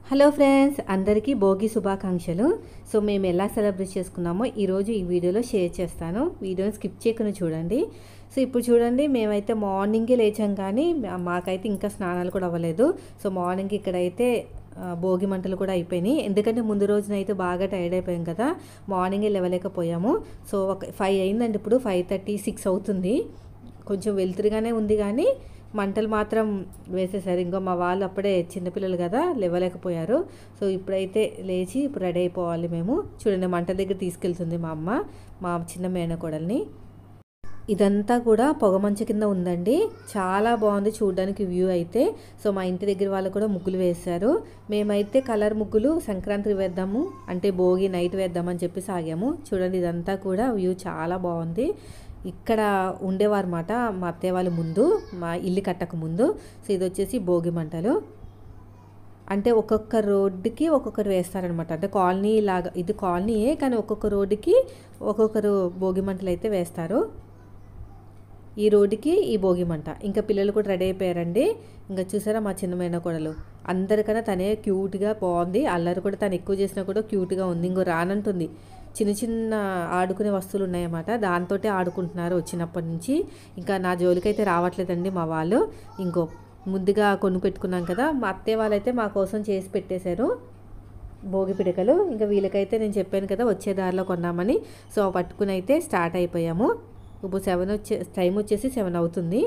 Hello friends, అందరికీ భోగి శుభాకాంక్షలు. So మేము ఎలా సెలబ్రేట్ చేసుకున్నామో ఈరోజు ఈ వీడియోలో షేర్ చేస్తాను. వీడియోని స్కిప్ చేయకుండా చూడండి. సో ఇప్పుడు చూడండి, మేమైతే మార్నింగే లేచాం, కానీ మాకైతే ఇంకా స్నానాలు కూడా అవ్వలేదు. సో మార్నింగ్ ఇక్కడైతే భోగి మంటలు కూడా అయిపోయినాయి. ఎందుకంటే ముందు రోజునైతే బాగా టైర్డ్ అయిపోయాం కదా, మార్నింగే లేవలేకపోయాము. సో ఒక 5 అయిందండి, ఇప్పుడు 5:30, 6 అవుతుంది. కొంచెం వెలుతురుగానే ఉంది, కానీ మంటలు మాత్రం వేసేసారు. ఇంకా మా వాళ్ళు అప్పుడే చిన్నపిల్లలు కదా, లేవలేకపోయారు. సో ఇప్పుడైతే లేచి ఇప్పుడు రెడీ అయిపోవాలి మేము. చూడండి, మంటల దగ్గర తీసుకెళ్తుంది మా అమ్మ, మా చిన్న మేనకోడల్ని. ఇదంతా కూడా పొగమంచు కింద ఉందండి, చాలా బాగుంది చూడడానికి వ్యూ అయితే. సో మా ఇంటి దగ్గర వాళ్ళు కూడా ముగ్గులు వేశారు. మేమైతే కలర్ ముగ్గులు సంక్రాంతికి వేద్దాము, అంటే భోగి నైట్ వేద్దామని చెప్పి సాగాము. చూడండి, ఇదంతా కూడా వ్యూ చాలా బాగుంది. ఇక్కడ ఉండేవారన్నమాట మా అత్తయ్య వాళ్ళు ముందు, మా ఇల్లు కట్టక ముందు. సో ఇది వచ్చేసి భోగి మంటలు, అంటే ఒక్కొక్క రోడ్డుకి ఒక్కొక్కరు వేస్తారనమాట. అంటే కాలనీ లాగా, ఇది కాలనీయే కానీ ఒక్కొక్క రోడ్డుకి ఒక్కొక్కరు భోగి మంటలు అయితే వేస్తారు. ఈ రోడ్డుకి ఈ భోగి మంట. ఇంకా పిల్లలు కూడా రెడీ అయిపోయారండి. ఇంకా చూసారా మా చిన్న మేనకోడలు, అందరికన్నా తనే క్యూట్గా బాగుంది. అల్లరి కూడా తను ఎక్కువ చేసినా కూడా క్యూట్గా ఉంది. ఇంకో రానంటుంది. చిన్న చిన్న ఆడుకునే వస్తువులు ఉన్నాయన్నమాట, దాంతో ఆడుకుంటున్నారు వచ్చినప్పటి నుంచి. ఇంకా నా జోలికైతే రావట్లేదండి మా వాళ్ళు. ఇంకో ముందుగా కొను పెట్టుకున్నాం కదా, మా అత్తయ్య వాళ్ళైతే మా కోసం చేసి పెట్టేశారు భోగి పిడకలు. ఇంకా వీళ్ళకైతే నేను చెప్పాను కదా వచ్చే దారిలో కొన్నామని. సో పట్టుకుని అయితే స్టార్ట్ అయిపోయాము. ఇప్పుడు 7 టైం వచ్చేసి 7 అవుతుంది.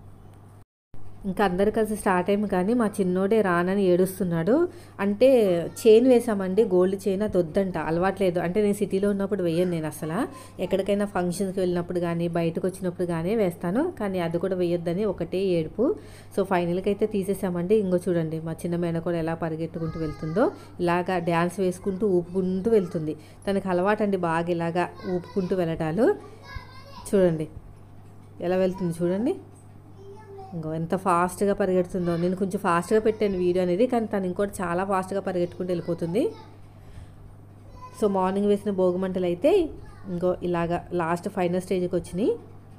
ఇంకా అందరు కలిసి స్టార్ట్ అయ్యాము, కానీ మా చిన్నోడే రానని ఏడుస్తున్నాడు. అంటే చైన్ వేసామండి, గోల్డ్ చైన్, అది వద్దంట, అలవాట్లేదు. అంటే నేను సిటీలో ఉన్నప్పుడు వేయను, నేను అసలు ఎక్కడికైనా ఫంక్షన్స్కి వెళ్ళినప్పుడు కానీ బయటకు వచ్చినప్పుడు కానీ వేస్తాను, కానీ అది కూడా వేయొద్దని ఒకటే ఏడుపు. సో ఫైనల్కి అయితే తీసేసామండి. ఇంకో చూడండి, మా చిన్న మేనకోడ ఎలా పరిగెట్టుకుంటూ వెళ్తుందో, ఇలాగా డ్యాన్స్ వేసుకుంటూ ఊపుకుంటూ వెళ్తుంది. తనకు అలవాటండి బాగా ఇలాగా ఊపుకుంటూ వెళ్ళటాలు. చూడండి ఎలా వెళ్తుంది చూడండి, ఇంకో ఎంత ఫాస్ట్గా పరిగెడుతుందో. నేను కొంచెం ఫాస్ట్గా పెట్టాను వీడియో అనేది, కానీ తను ఇంకోటి చాలా ఫాస్ట్గా పరిగెట్టుకుంటూ వెళ్ళిపోతుంది. సో మార్నింగ్ వేసిన భోగి మంటలు అయితే ఇంకో ఇలాగా లాస్ట్ ఫైనల్ స్టేజ్కి వచ్చినాయి.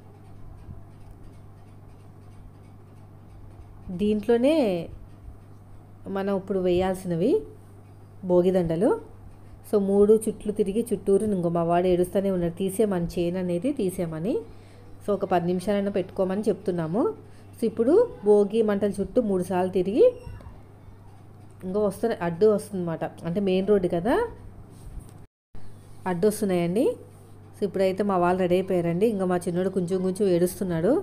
దీంట్లోనే మనం ఇప్పుడు వేయాల్సినవి భోగిదండలు. సో 3 చుట్లు తిరిగి చుట్టూరు ఇంకో మా వాడు ఏడుస్తూనే ఉన్నాడు, తీసేయమని చైన్ అనేది తీసేయమని. సో ఒక 10 నిమిషాలైనా పెట్టుకోమని చెప్తున్నాము. సో ఇప్పుడు భోగి మంటల చుట్టూ 3 సార్లు తిరిగి ఇంకో అడ్డు వస్తుందన్నమాట, అంటే మెయిన్ రోడ్డు కదా, అడ్డు వస్తున్నాయండి. సో ఇప్పుడైతే మా వాళ్ళు రెడీ అయిపోయారండి. ఇంకా మా చిన్నోడు కొంచెం ఏడుస్తున్నాడు.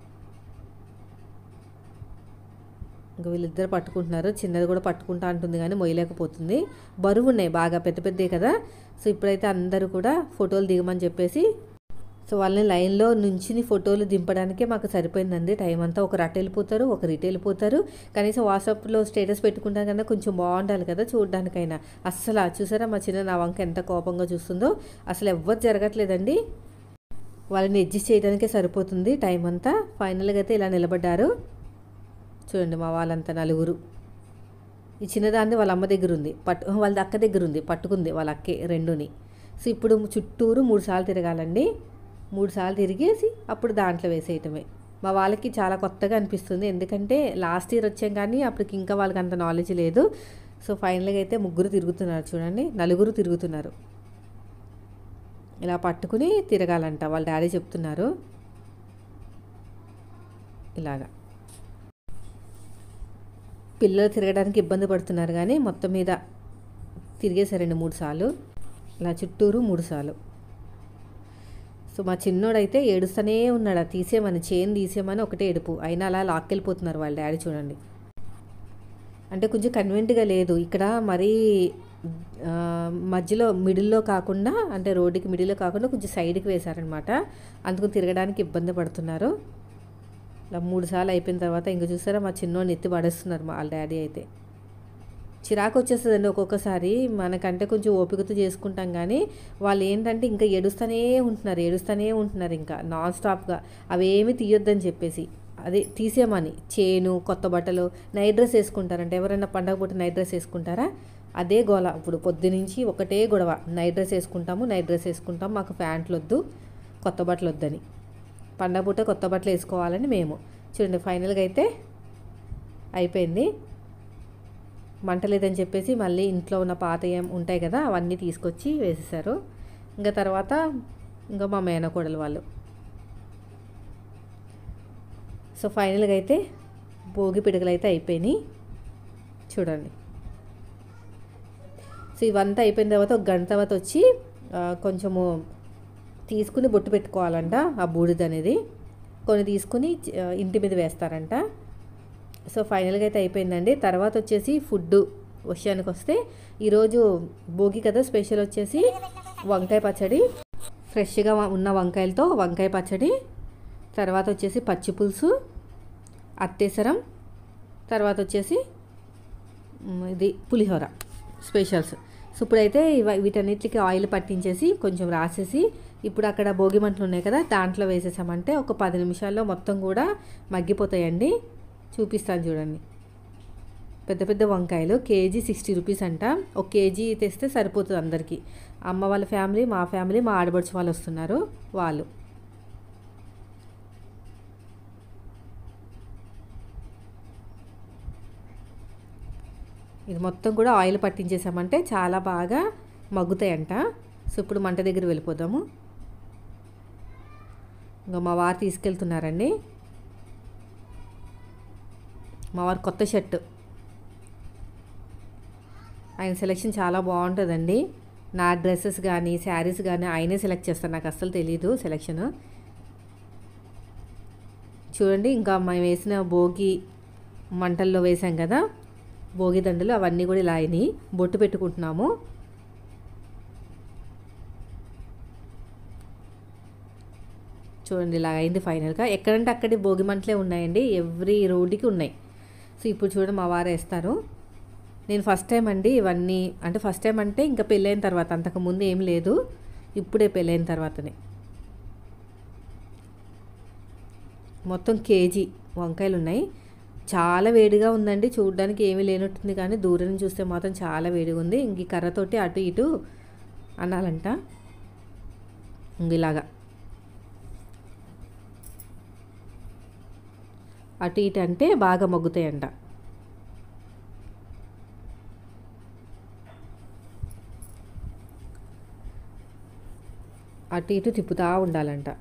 ఇంకా వీళ్ళిద్దరు పట్టుకుంటున్నారు, చిన్నది కూడా పట్టుకుంటా అంటుంది కానీ మొయ్యలేకపోతుంది. బరువు ఉన్నాయి బాగా, పెద్ద పెద్దే కదా. సో ఇప్పుడైతే అందరూ కూడా ఫోటోలు దిగమని చెప్పేసి, సో వాళ్ళని లైన్లో నుంచి ఫోటోలు దింపడానికే మాకు సరిపోయిందండి టైం అంతా. ఒకరు అటు వెళ్ళిపోతారు, ఒకరు ఇటు వెళ్ళిపోతారు. కనీసం వాట్సాప్లో స్టేటస్ పెట్టుకుంటాం కన్నా కొంచెం బాగుండాలి కదా చూడడానికైనా. అస్సలు చూసారా మా చిన్న నా వంక ఎంత కోపంగా చూస్తుందో. అసలు ఎవ్వరు జరగట్లేదండి, వాళ్ళని అడ్జస్ట్ చేయడానికే సరిపోతుంది టైం అంతా. ఫైనల్గా అయితే ఇలా నిలబడ్డారు. చూడండి మా వాళ్ళంతా నలుగురు. ఈ చిన్నదాన్ని వాళ్ళ అమ్మ దగ్గర ఉంది, వాళ్ళ అక్క దగ్గర ఉంది, పట్టుకుంది వాళ్ళ అక్కే రెండుని. సో ఇప్పుడు చుట్టూరు 3 సార్లు తిరగాలండి. 3 సార్లు తిరిగేసి అప్పుడు దాంట్లో వేసేయటమే. మా వాళ్ళకి చాలా కొత్తగా అనిపిస్తుంది, ఎందుకంటే లాస్ట్ ఇయర్ వచ్చాం కానీ అప్పటికి ఇంకా వాళ్ళకి అంత నాలెడ్జ్ లేదు. సో ఫైనల్గా అయితే 3 తిరుగుతున్నారు చూడండి, 4 తిరుగుతున్నారు. ఇలా పట్టుకుని తిరగాలంట, వాళ్ళ డాడీ చెప్తున్నారు. ఇలాగా పిల్లలు తిరగడానికి ఇబ్బంది పడుతున్నారు, కానీ మొత్తం మీద తిరిగేశారండి 3 సార్లు. ఇలా చుట్టూరు 3 సార్లు. సో మా చిన్నోడైతే ఏడుస్తూనే ఉన్నాడు, తీసేయమని చైన్ తీసేయమని ఒకటే ఏడుపు. అయినా అలా లాక్కెళ్ళిపోతున్నారు వాళ్ళ డాడీ చూడండి. అంటే కొంచెం కన్వీనెంట్గా లేదు ఇక్కడ, మరీ మధ్యలో మిడిల్లో కాకుండా, అంటే రోడ్డుకి మిడిల్లో కాకుండా కొంచెం సైడ్కి వేశారనమాట. అందుకు తిరగడానికి ఇబ్బంది పడుతున్నారు. ఇలా 3 సార్లు అయిపోయిన తర్వాత ఇంక చూసారా మా చిన్నోడిని ఎత్తి పడేస్తున్నారు వాళ్ళ డాడీ అయితే. చిరాకు వచ్చేస్తుందండి ఒక్కొక్కసారి, మనకంటే కొంచెం ఓపికతో చేసుకుంటాం, కానీ వాళ్ళు ఏంటంటే ఇంకా ఏడుస్తూనే ఉంటున్నారు ఇంకా నాన్ స్టాప్గా. అవేమీ తీయొద్దని చెప్పేసి, అదే తీసేయమని. చేను, కొత్త బట్టలు, నైట్ డ్రెస్ వేసుకుంటారంటే, ఎవరైనా పండగ పూట నైట్ డ్రెస్ వేసుకుంటారా? అదే గోల. ఇప్పుడు పొద్దునుంచి ఒకటే గొడవ, నైట్ డ్రెస్ వేసుకుంటాము, మాకు ప్యాంట్లు వద్దు, కొత్త బట్టలు వద్దని. పండగ పూట కొత్త బట్టలు వేసుకోవాలని మేము. చూడండి ఫైనల్గా అయితే అయిపోయింది. మంట లేదని చెప్పేసి మళ్ళీ ఇంట్లో ఉన్న పాత ఏం ఉంటాయి కదా అవన్నీ తీసుకొచ్చి వేసేసారు. ఇంకా తర్వాత ఇంకా మా మేనకోడలు వాళ్ళు. సో ఫైనల్గా అయితే భోగి పిడకలు అయితే అయిపోయినాయి చూడండి. సో ఇవంతా అయిపోయిన తర్వాత ఒక గంట తర్వాత వచ్చి కొంచెము తీసుకుని బొట్టు పెట్టుకోవాలంట. ఆ బూడిద అనేది కొన్ని తీసుకుని ఇంటి మీద వేస్తారంట. సో ఫైనల్గా అయితే అయిపోయిందండి. తర్వాత వచ్చేసి ఫుడ్ విషయానికి వస్తే ఈరోజు భోగి కదా, స్పెషల్ వచ్చేసి వంకాయ పచ్చడి, ఫ్రెష్గా ఉన్న వంకాయలతో వంకాయ పచ్చడి, తర్వాత వచ్చేసి పచ్చి పులుసు, అత్తేసరం, తర్వాత వచ్చేసి ఇది పులిహోర స్పెషల్స్. సో ఇప్పుడైతే వీటన్నిటికి ఆయిల్ పట్టించేసి కొంచెం రాసేసి ఇప్పుడు అక్కడ భోగి మంటలు ఉన్నాయి కదా దాంట్లో వేసేసామంటే ఒక 10 నిమిషాల్లో మొత్తం కూడా మగ్గిపోతాయండి. చూపిస్తాను చూడండి. పెద్ద పెద్ద వంకాయలు కేజీ 60 రూపీస్ అంట. ఒక కేజీ తెస్తే సరిపోతుంది అందరికీ. అమ్మ వాళ్ళ ఫ్యామిలీ, మా ఫ్యామిలీ, మా ఆడబడుచు వాళ్ళు వస్తున్నారు వాళ్ళు. ఇది మొత్తం కూడా ఆయిల్ పట్టించేసామంటే చాలా బాగా మగ్గుతాయంట. సో ఇప్పుడు మంట దగ్గర వెళ్ళిపోదాము. ఇంకా మా వారు తీసుకెళ్తున్నారండి. మా వారు కొత్త షర్ట్, ఆయన సెలెక్షన్ చాలా బాగుంటుందండి. నా డ్రెస్సెస్ కానీ శారీస్ కానీ ఆయనే సెలెక్ట్ చేస్తారు, నాకు అస్సలు తెలీదు సెలెక్షన్. చూడండి ఇంకా మేము వేసిన భోగి మంటల్లో వేసాం కదా భోగి దండలు, అవన్నీ కూడా ఇలా అయినాయి. బొట్టు పెట్టుకుంటున్నాము. చూడండి ఇలా అయింది ఫైనల్గా. ఎక్కడంటే అక్కడి భోగి మంటలే ఉన్నాయండి, ఎవ్రీ రోడ్డుకి ఉన్నాయి. సో ఇప్పుడు చూడండి మా వారు వేస్తారు. నేను ఫస్ట్ టైం అండి ఇవన్నీ, అంటే ఫస్ట్ టైం అంటే ఇంకా పెళ్ళైన తర్వాత, అంతకుముందు ఏం లేదు, ఇప్పుడే పెళ్ళైన తర్వాతనే. మొత్తం కేజీ వంకాయలు ఉన్నాయి. చాలా వేడిగా ఉందండి, చూడడానికి ఏమీ లేనట్టుంది కానీ దూరం నుంచి చూస్తే మాత్రం చాలా వేడిగా ఉంది. ఇంక ఈ కర్రతోటి అటు ఇటు అనాలంట. ఇలాగా అటు ఇటు అంటే బాగా మగ్గుతాయంట. అటు ఇటు తిప్పుతూ ఉండాలంట.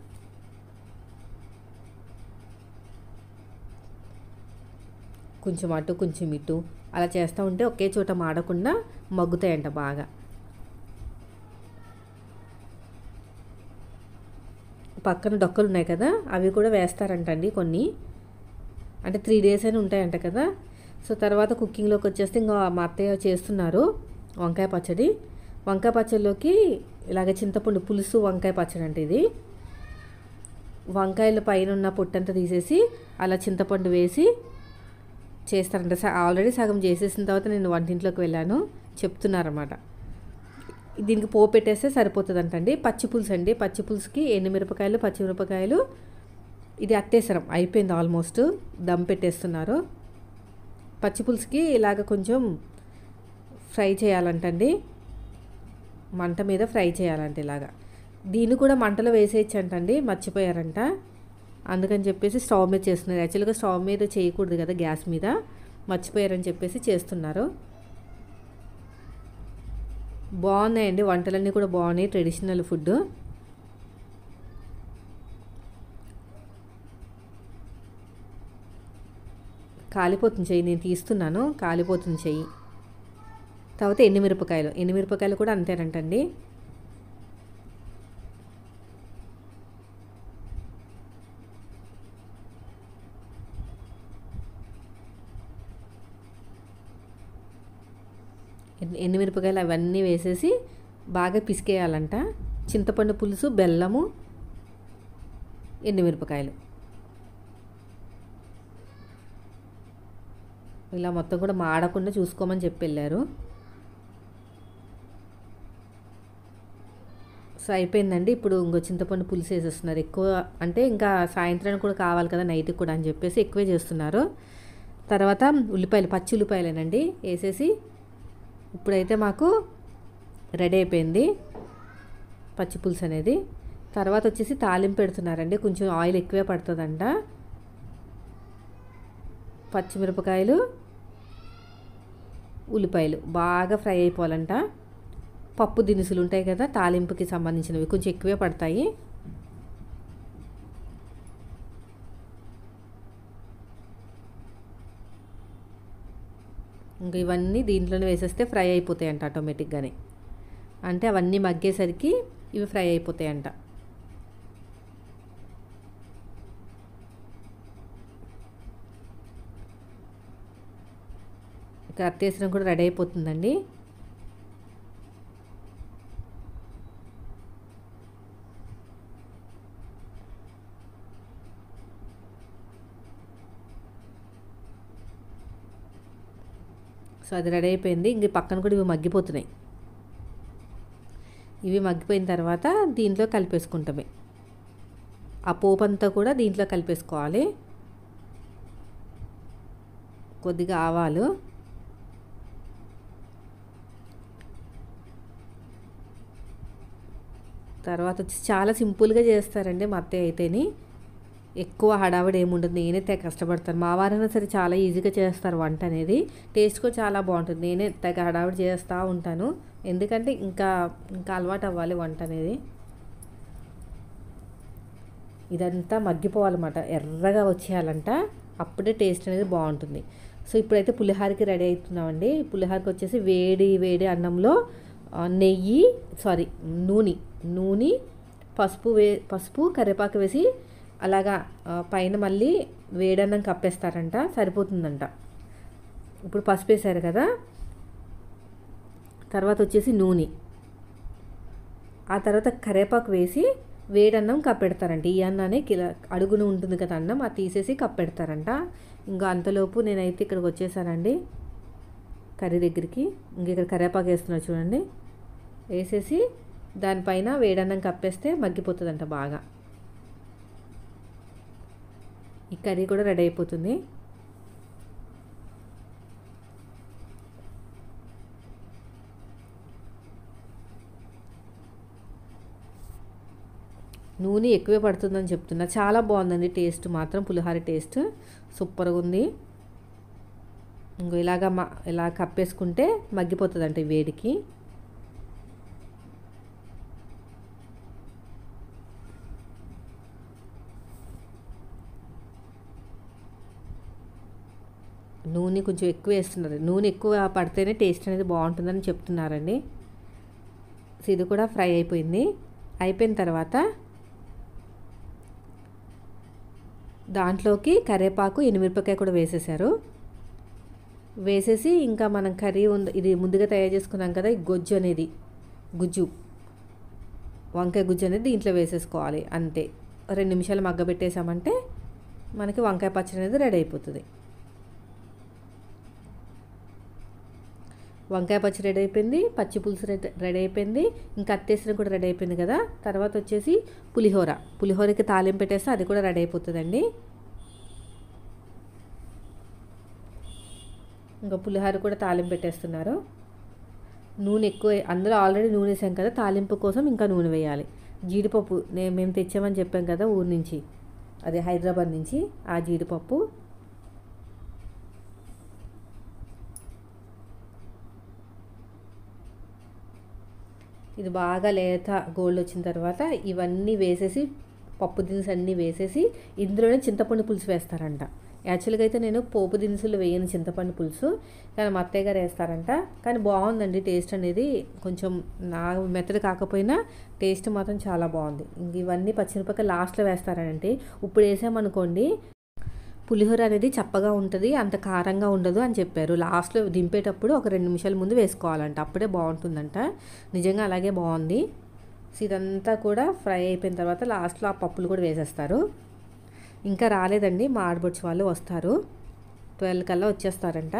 కొంచెం అటు కొంచెం ఇటు అలా చేస్తూ ఉంటే ఒకే చోట మాడకుండా మగ్గుతాయంట బాగా. పక్కన డొక్కలు ఉన్నాయి కదా అవి కూడా వేస్తారంటండి కొన్ని, అంటే 3 days అని ఉంటాయంట కదా. సో తర్వాత కుకింగ్లోకి వచ్చేస్తే ఇంకా మా అత్తయ్య చేస్తున్నారు వంకాయ పచ్చడి. వంకాయ పచ్చడిలోకి ఇలాగ చింతపండు పులుసు వంకాయ పచ్చడి అంటే ఇది. వంకాయల పైన ఉన్న పొట్టంతా తీసేసి అలా చింతపండు వేసి చేస్తారంట. ఆల్రెడీ సగం చేసేసిన తర్వాత నేను వంటింట్లోకి వెళ్ళాను, చెప్తున్నారన్నమాట. దీనికి పోపు పెట్టేస్తే సరిపోతుందంటండి. పచ్చి పులుసు అండి, పచ్చి పులుసుకి ఎండుమిరపకాయలు, పచ్చిమిరపకాయలు, ఇది అత్తేసరం అయిపోయింది ఆల్మోస్ట్, దమ్ పెట్టేస్తున్నారు. పచ్చి పులుసుకి ఇలాగ కొంచెం ఫ్రై చేయాలంటండి, మంట మీద ఫ్రై చేయాలంట ఇలాగా. దీన్ని కూడా మంటలో వేసేయచ్చంటండి, మర్చిపోయారంట. అందుకని చెప్పేసి స్టవ్ మీద చేస్తున్నారు. యాక్చువల్గా స్టవ్ మీద చేయకూడదు కదా, గ్యాస్ మీద, మర్చిపోయారని చెప్పేసి చేస్తున్నారు. బాగున్నాయండి వంటలన్నీ కూడా బాగున్నాయి, ట్రెడిషనల్ ఫుడ్. కాలిపోతుంది చెయ్యి, నేను తీస్తున్నాను, కాలిపోతుంది చెయ్యి. తర్వాత ఎండుమిరపకాయలు కూడా అంతేనంటండి. ఎండుమిరపకాయలు అవన్నీ వేసేసి బాగా పిసికేయాలంట. చింతపండు పులుసు, బెల్లము, ఎండుమిరపకాయలు ఇలా మొత్తం కూడా మాడకుండా చూసుకోమని చెప్పి వెళ్ళారు. సో అయిపోయిందండి. ఇప్పుడు ఇంకో చింతపండు పులుసు వేసేస్తున్నారు. ఎక్కువ అంటే ఇంకా సాయంత్రానికి కూడా కావాలి కదా, నైట్కి కూడా అని చెప్పేసి ఎక్కువే చేస్తున్నారు. తర్వాత ఉల్లిపాయలు, పచ్చి ఉల్లిపాయలేనండి వేసేసి ఇప్పుడైతే మాకు రెడీ అయిపోయింది పచ్చి పులుసు అనేది. తర్వాత వచ్చేసి తాలింపు పెడుతున్నారండి, కొంచెం ఆయిల్ ఎక్కువే పడుతుందంట. పచ్చిమిరపకాయలు, ఉల్లిపాయలు బాగా ఫ్రై అయిపోవాలంట. పప్పు దినుసులు ఉంటాయి కదా తాలింపుకి సంబంధించినవి, కొంచెం ఎక్కువే పడతాయి. ఇంకా ఇవన్నీ దీంట్లోనే వేసేస్తే ఫ్రై అయిపోతాయంట ఆటోమేటిక్గానే. అంటే అవన్నీ మగ్గేసరికి ఇవి ఫ్రై అయిపోతాయంట. ఇక అత్తేసరం కూడా రెడీ అయిపోతుందండి. సో అది రెడీ అయిపోయింది. ఇంక పక్కన కూడా ఇవి మగ్గిపోతున్నాయి. ఇవి మగ్గిపోయిన తర్వాత దీంట్లో కలిపేసుకుంటామే. ఆ పోపు అంతా కూడా దీంట్లో కలిపేసుకోవాలి. కొద్దిగా ఆవాలు, తర్వాత వచ్చి చాలా సింపుల్గా చేస్తారండి మా అత్తయ్య అయితేని. ఎక్కువ హడావిడి ఏముండదు. నేనే తెగ కష్టపడతాను. మా వారైనా సరే చాలా ఈజీగా చేస్తారు వంట అనేది. టేస్ట్ కూడా చాలా బాగుంటుంది. నేనే తెగ హడావిడి చేస్తూ ఉంటాను. ఎందుకంటే ఇంకా అలవాటు అవ్వాలి వంట అనేది. ఇదంతా మగ్గిపోవాలన్నమాట, ఎర్రగా వచ్చేయాలంట. అప్పుడే టేస్ట్ అనేది బాగుంటుంది. సో ఇప్పుడైతే పులిహోరకి రెడీ అవుతున్నామండి. పులిహోరకి వచ్చేసి వేడి వేడి అన్నంలో నూనె, పసుపు కరివేపాకు వేసి అలాగా పైన మళ్ళీ వేడన్నం కప్పేస్తారంట, సరిపోతుందంట. ఇప్పుడు పసుపు వేసారు కదా, తర్వాత వచ్చేసి నూనె, ఆ తర్వాత కరివేపాకు వేసి వేడన్నం కప్పెడతారంట. ఈ అన్నానే అడుగున ఉంటుంది కదా అన్నం, అది తీసేసి కప్పెడతారంట. ఇంకా అంతలోపు నేనైతే ఇక్కడికి వచ్చేసానండి కర్రీ దగ్గరికి. ఇంక ఇక్కడ కరివేపాకు వేస్తున్నారు చూడండి. వేసేసి దానిపైన వేడన్నం కప్పేస్తే మగ్గిపోతుందంట బాగా. ఈ కర్రీ కూడా రెడీ అయిపోతుంది. నూనె ఎక్కువే పడుతుందని చెప్తున్నా. చాలా బాగుందండి టేస్ట్ మాత్రం. పులిహోర టేస్ట్ సూపర్గా ఉంది. ఇంకో ఇలా కప్పేసుకుంటే మగ్గిపోతుందంట ఈ వేడికి. నూనె కొంచెం ఎక్కువ వేస్తున్నారు. నూనె ఎక్కువ పడితేనే టేస్ట్ అనేది బాగుంటుందని చెప్తున్నారండి. సో ఇది కూడా ఫ్రై అయిపోయింది. అయిపోయిన తర్వాత దాంట్లోకి కరివేపాకు, ఎండుమిరపకాయ కూడా వేసేసారు. వేసేసి ఇంకా మనం కర్రీ ఇది ముందుగా తయారు చేసుకున్నాం కదా, ఈ వంకాయ గుజ్జు అనేది దీంట్లో వేసేసుకోవాలి. అంతే, 2 నిమిషాలు మగ్గబెట్టేసామంటే మనకి వంకాయ పచ్చడి అనేది రెడీ అయిపోతుంది. వంకాయ పచ్చడి రెడీ అయిపోయింది, పచ్చి పులుసు రెడీ అయిపోయింది, ఇంకా అత్తేసరి కూడా రెడీ అయిపోయింది కదా. తర్వాత వచ్చేసి పులిహోరకి తాలింపు పెట్టేస్తే అది కూడా రెడీ అయిపోతుందండి. ఇంకా పులిహోర కూడా తాలింపు పెట్టేస్తున్నారు. నూనె ఎక్కువ, అందులో ఆల్రెడీ నూనె వేసాం కదా, తాలింపు కోసం ఇంకా నూనె వేయాలి. జీడిపప్పు మేము తెచ్చామని చెప్పాం కదా ఊరు నుంచి, అదే హైదరాబాద్ నుంచి, ఆ జీడిపప్పు, ఇది బాగా లేత గోల్డ్ వచ్చిన తర్వాత ఇవన్నీ వేసేసి, పప్పు దినుసులు అన్నీ వేసేసి ఇందులోనే చింతపండు పులుసు వేస్తారంట. యాక్చువల్గా అయితే నేను పోపు దినుసులు వేయను చింతపండు పులుసు, కానీ మా అత్తయ్య గారు వేస్తారంట. కానీ బాగుందండి టేస్ట్ అనేది. కొంచెం నా మెత్తడి కాకపోయినా టేస్ట్ మాత్రం చాలా బాగుంది. ఇంక ఇవన్నీ పచ్చిమిరపకాయ లాస్ట్లో వేస్తారంటే, ఇప్పుడు వేసామనుకోండి పులిహోర అనేది చప్పగా ఉంటుంది, అంత కారంగా ఉండదు అని చెప్పారు. లాస్ట్లో దింపేటప్పుడు ఒక 2 నిమిషాల ముందు వేసుకోవాలంట, అప్పుడే బాగుంటుందంట. నిజంగా అలాగే బాగుంది. సో ఇదంతా కూడా ఫ్రై అయిపోయిన తర్వాత లాస్ట్లో ఆ పప్పులు కూడా వేసేస్తారు. ఇంకా రాలేదండి, మా ఆడబొచ్చు వాళ్ళు వస్తారు, 12 కల్లా వచ్చేస్తారంట.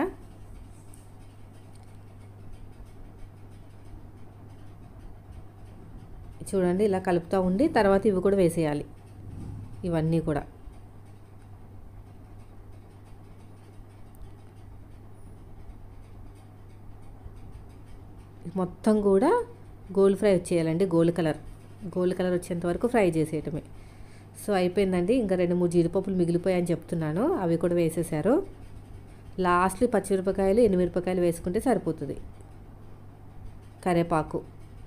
చూడండి ఇలా కలుపుతూ ఉండి తర్వాత ఇవి కూడా వేసేయాలి. ఇవన్నీ కూడా మొత్తం కూడా గోల్డ్ ఫ్రై వచ్చేయాలండి. గోల్డ్ కలర్ వచ్చేంత వరకు ఫ్రై చేసేయటమే. సో అయిపోయిందండి. ఇంకా 2-3 జీడిపప్పులు మిగిలిపోయాయని చెప్తున్నాను, అవి కూడా వేసేసారు. లాస్ట్లో పచ్చిమిరపకాయలు ఎండుమిరపకాయలు వేసుకుంటే సరిపోతుంది. కరివేపాకు,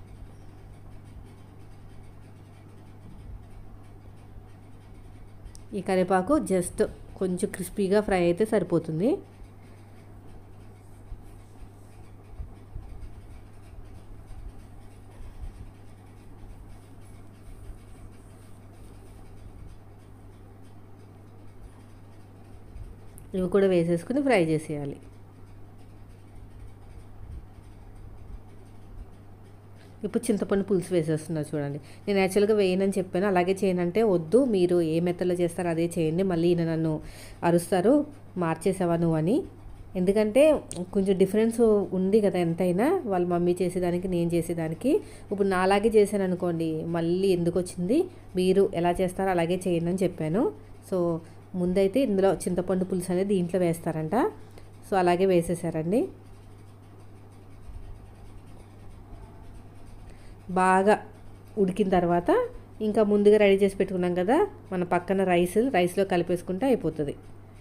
ఈ కరివేపాకు జస్ట్ కొంచెం క్రిస్పీగా ఫ్రై అయితే సరిపోతుంది. ఇవి కూడా వేసేసుకుని ఫ్రై చేసేయాలి. ఇప్పుడు చింతపండు పులుసు వేసేస్తున్నా చూడండి. నేను యాక్చువల్గా వేయనని చెప్పాను, అలాగే చేయనంటే వద్దు మీరు ఏ మెథడ్లో చేస్తారో అదే చేయండి, మళ్ళీ ఈయన నన్ను అరుస్తారు మార్చేసావా నువ్వు అని. ఎందుకంటే కొంచెం డిఫరెన్స్ ఉంది కదా ఎంతైనా, వాళ్ళ మమ్మీ చేసేదానికి నేను చేసేదానికి. ఇప్పుడు నాలాగే చేశాను అనుకోండి మళ్ళీ ఎందుకు వచ్చింది, మీరు ఎలా చేస్తారో అలాగే చేయండి అని చెప్పాను. సో ముందైతే ఇందులో చింతపండు పులుసు అనేది దీంట్లో వేస్తారంట, సో అలాగే వేసేసారండి. బాగా ఉడికిన తర్వాత ఇంకా ముందుగా రెడీ చేసి పెట్టుకున్నాం కదా మన పక్కన రైస్లో కలిపేసుకుంటే అయిపోతుంది.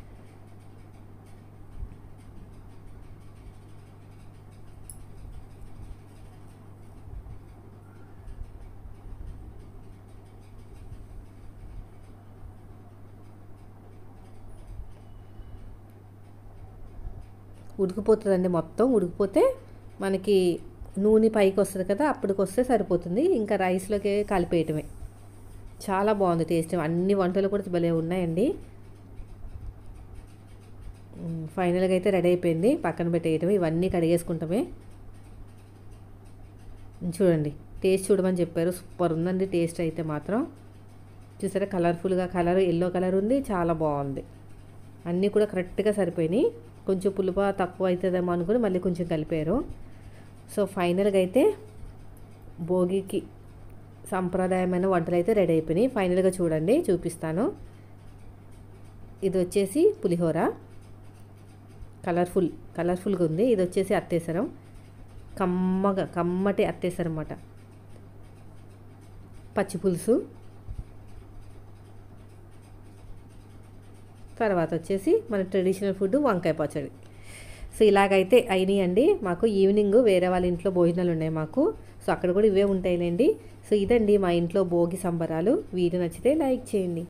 ఉడికిపోతుందండి, మొత్తం ఉడికిపోతే మనకి నూనె పైకి వస్తుంది కదా, అప్పటికి వస్తే సరిపోతుంది. ఇంకా రైస్లోకి కలిపేయటమే. చాలా బాగుంది టేస్ట్. అన్ని వంటలు కూడా భలే ఉన్నాయండి. ఫైనల్గా అయితే రెడీ అయిపోయింది, పక్కన పెట్టేయటమే. ఇవన్నీ కడిగేసుకుంటామే. చూడండి టేస్ట్ చూడమని చెప్పారు, సూపర్ ఉందండి టేస్ట్ అయితే మాత్రం. చూసారా కలర్ఫుల్గా, కలర్ ఎల్లో కలర్ ఉంది, చాలా బాగుంది. అన్నీ కూడా కరెక్ట్గా సరిపోయినాయి. కొంచెం పులుపు తక్కువ అవుతుందేమో అనుకుని మళ్ళీ కొంచెం కలిపారు. సో ఫైనల్గా అయితే భోగికి సాంప్రదాయమైన వంటలు అయితే రెడీ అయిపోయినాయి. ఫైనల్గా చూడండి చూపిస్తాను. ఇది వచ్చేసి పులిహోర, కలర్ఫుల్గా ఉంది. ఇది వచ్చేసి అత్తేసరం, కమ్మటి అత్తేసరం అన్నమాట. పచ్చి పులుసు, తర్వాత వచ్చేసి మన ట్రెడిషనల్ ఫుడ్ వంకాయ పచ్చడి. సో ఇలాగైతే అయినాయండి. మాకు ఈవినింగ్ వేరే వాళ్ళ ఇంట్లో భోజనాలు ఉన్నాయి మాకు, సో అక్కడ కూడా ఇవే ఉంటాయిలేండి. సో ఇదండి మా ఇంట్లో భోగి సంబరాలు. వీడియో నచ్చితే లైక్ చేయండి.